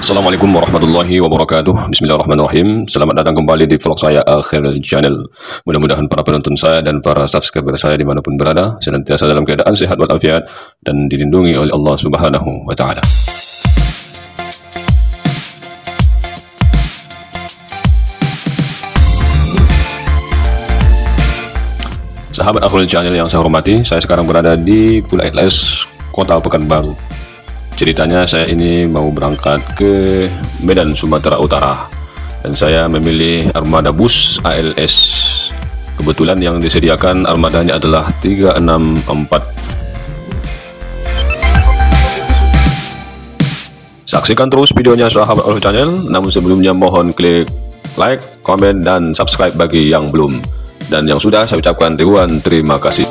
Assalamualaikum warahmatullahi wabarakatuh. Bismillahirrahmanirrahim. Selamat datang kembali di vlog saya Akhirul Channel. Mudah-mudahan para penonton saya dan para subscriber saya dimanapun berada senantiasa dalam keadaan sehat walafiat dan dilindungi oleh Allah Subhanahu wa Ta'ala. Sahabat Akhirul Channel yang saya hormati, saya sekarang berada di Pulau Atlas, Kota Pekanbaru. Ceritanya saya ini mau berangkat ke Medan, Sumatera Utara, dan saya memilih armada bus ALS. Kebetulan yang disediakan armadanya adalah 364. Saksikan terus videonya sahabat Akhirul Channel, namun sebelumnya mohon klik like, komen, dan subscribe bagi yang belum. Dan yang sudah, saya ucapkan ribuan terima kasih.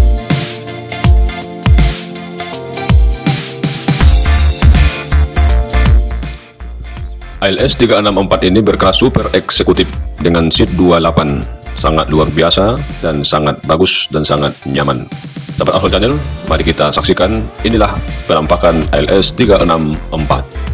ALS 364 ini berkelas super eksekutif dengan seat 28, sangat luar biasa dan sangat bagus dan sangat nyaman. Sahabat Akhirul Channel, mari kita saksikan inilah penampakan ALS 364.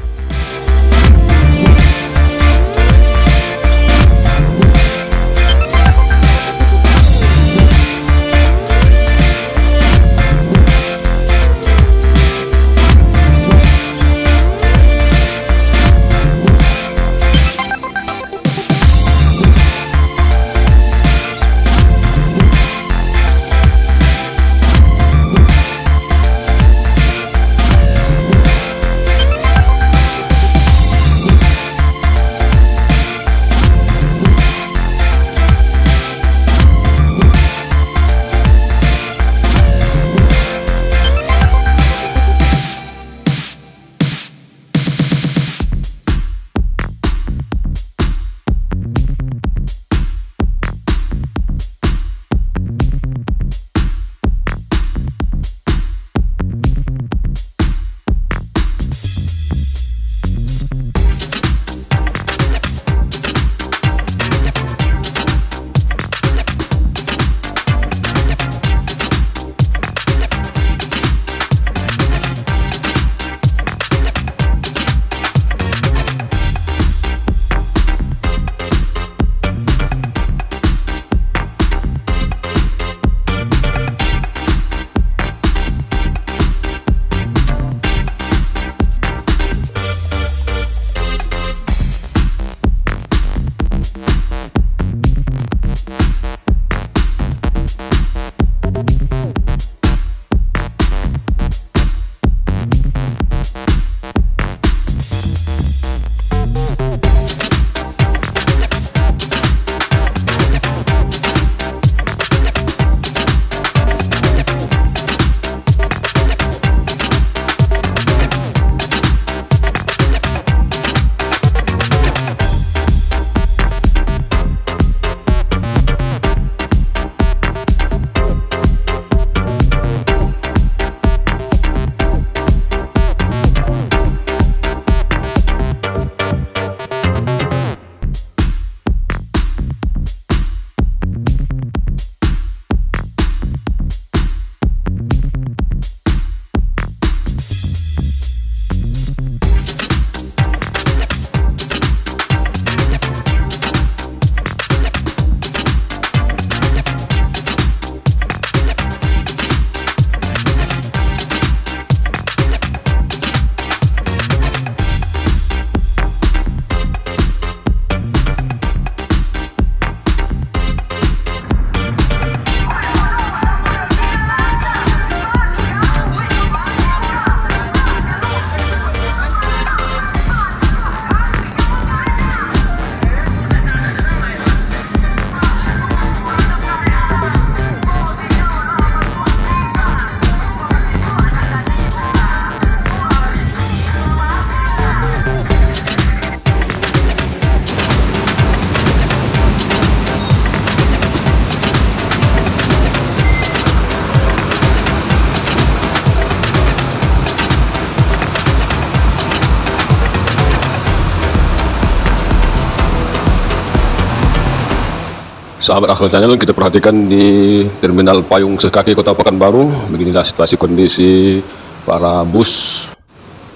Sahabat Akhirul Channel, kita perhatikan di Terminal Payung Sekaki Kota Pekanbaru. Beginilah situasi kondisi para bus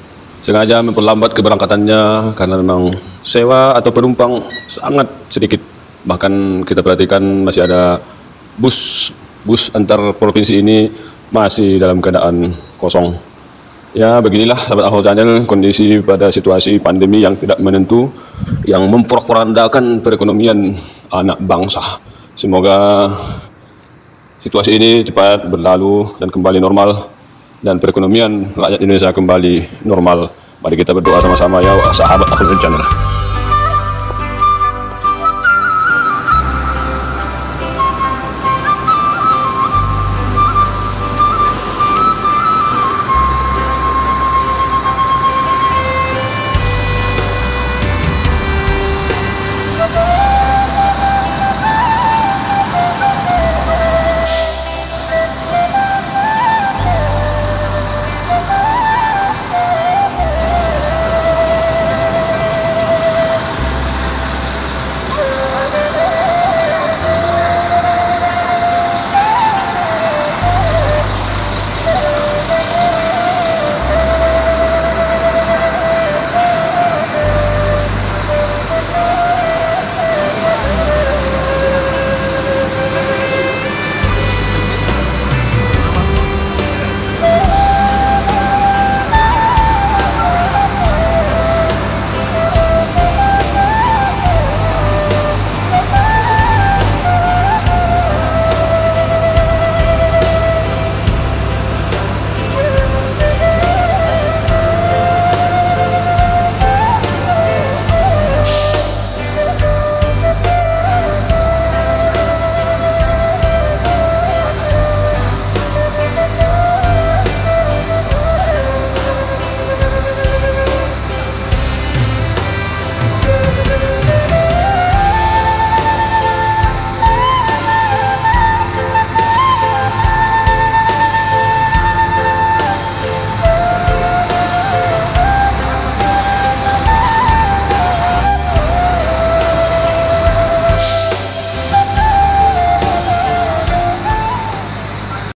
sengaja memperlambat keberangkatannya karena memang sewa atau penumpang sangat sedikit. Bahkan kita perhatikan masih ada bus antar provinsi ini masih dalam keadaan kosong. Ya, beginilah sahabat Ahol Channel, kondisi pada situasi pandemi yang tidak menentu, yang memporak-porandakan perekonomian anak bangsa. Semoga situasi ini cepat berlalu dan kembali normal, dan perekonomian rakyat Indonesia kembali normal. Mari kita berdoa sama-sama ya sahabat Ahol Channel.